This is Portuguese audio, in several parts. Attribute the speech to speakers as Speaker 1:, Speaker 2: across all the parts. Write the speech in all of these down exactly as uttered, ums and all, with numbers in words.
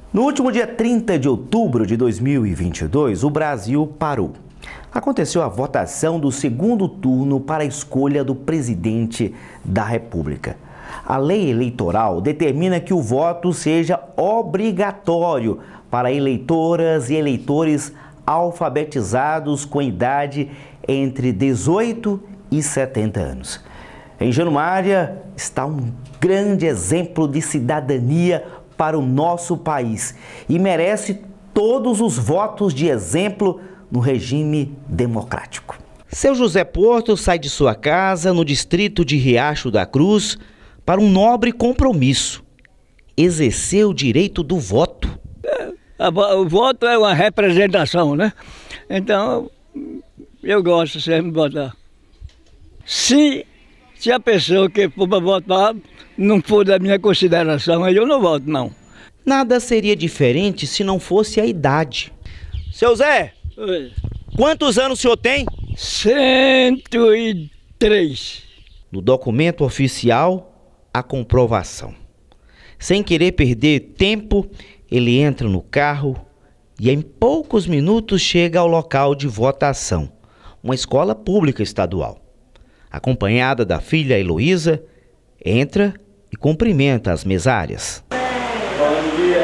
Speaker 1: No último dia trinta de outubro de dois mil e vinte e dois, o Brasil parou. Aconteceu a votação do segundo turno para a escolha do presidente da República. A lei eleitoral determina que o voto seja obrigatório para eleitoras e eleitores alfabetizados com idade entre dezoito e setenta anos. Em Januária está um grande exemplo de cidadania para o nosso país e merece todos os votos de exemplo no regime democrático. Seu José Porto sai de sua casa no distrito de Riacho da Cruz para um nobre compromisso: exercer o direito do voto.
Speaker 2: O voto é uma representação, né? Então, eu gosto sempre de votar. Se, se a pessoa que for para votar não for da minha consideração, aí eu não voto, não.
Speaker 1: Nada seria diferente se não fosse a idade. Seu Zé,
Speaker 2: Oi.
Speaker 1: Quantos anos o senhor tem?
Speaker 2: cento e três.
Speaker 1: No documento oficial, a comprovação. Sem querer perder tempo, ele entra no carro e em poucos minutos chega ao local de votação, uma escola pública estadual. Acompanhada da filha Heloísa, entra e cumprimenta as mesárias.
Speaker 2: Bom dia.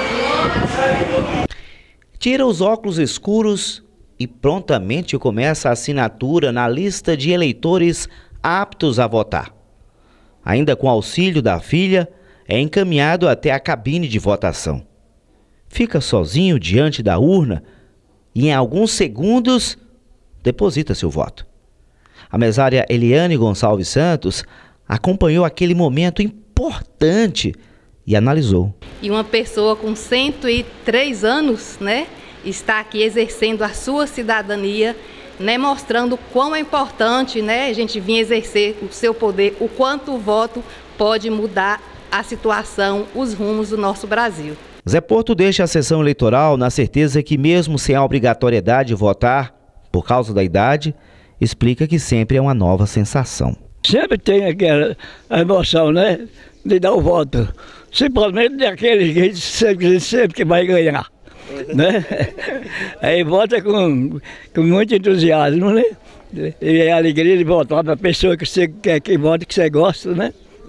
Speaker 1: Tira os óculos escuros e prontamente começa a assinatura na lista de eleitores aptos a votar. Ainda com auxílio da filha, é encaminhado até a cabine de votação. Fica sozinho diante da urna e em alguns segundos deposita seu voto. A mesária Eliane Gonçalves Santos acompanhou aquele momento importante e analisou.
Speaker 3: E uma pessoa com cento e três anos, né, está aqui exercendo a sua cidadania, né, mostrando quão é importante, né, a gente vir exercer o seu poder, o quanto o voto pode mudar a situação, os rumos do nosso Brasil.
Speaker 1: Zé Porto deixa a sessão eleitoral na certeza que, mesmo sem a obrigatoriedade de votar por causa da idade, explica que sempre é uma nova sensação.
Speaker 2: Sempre tem aquela emoção, né, de dar o voto. Simplesmente daquele que a gente sempre, sempre que vai ganhar, né? Aí vota com, com muito entusiasmo, né? E é a alegria de votar para a pessoa que você quer que vote, que você gosta, né?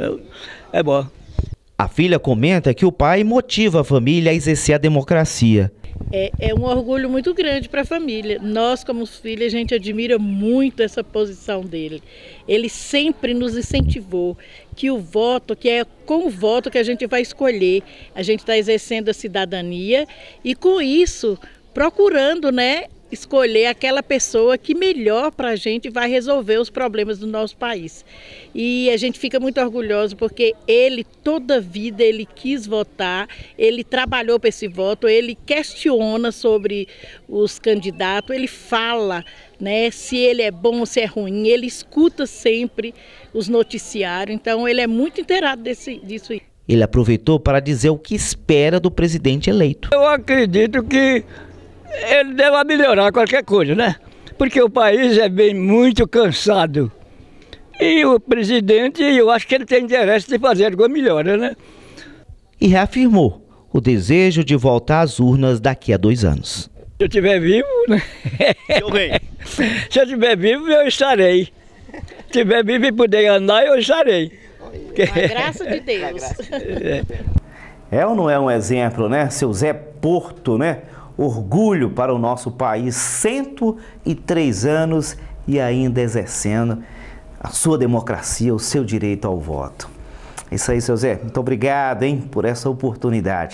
Speaker 2: É bom.
Speaker 1: A filha comenta que o pai motiva a família a exercer a democracia.
Speaker 4: É, é um orgulho muito grande para a família. Nós, como filhos, a gente admira muito essa posição dele. Ele sempre nos incentivou que o voto, que é com o voto que a gente vai escolher, a gente está exercendo a cidadania e com isso procurando, né, escolher aquela pessoa que melhor para a gente vai resolver os problemas do nosso país. E a gente fica muito orgulhoso porque ele, toda a vida, ele quis votar, ele trabalhou para esse voto, ele questiona sobre os candidatos, ele fala, né, se ele é bom ou se é ruim, ele escuta sempre os noticiários, então ele é muito inteirado desse, disso aí.
Speaker 1: Ele aproveitou para dizer o que espera do presidente eleito.
Speaker 2: Eu acredito que ele deve melhorar qualquer coisa, né? Porque o país é bem muito cansado. E o presidente, eu acho que ele tem interesse de fazer alguma melhora, né?
Speaker 1: E reafirmou o desejo de voltar às urnas daqui a dois anos.
Speaker 2: Se eu estiver vivo, né?
Speaker 1: Eu venho.
Speaker 2: Se eu estiver vivo, eu estarei. Se estiver vivo e puder andar, eu estarei.
Speaker 4: Com a graça de Deus.
Speaker 1: É ou não é um exemplo, né? Seu Zé Porto, né? Orgulho para o nosso país, cento e três anos e ainda exercendo a sua democracia, o seu direito ao voto. É isso aí, seu Zé. Muito obrigado, hein, por essa oportunidade.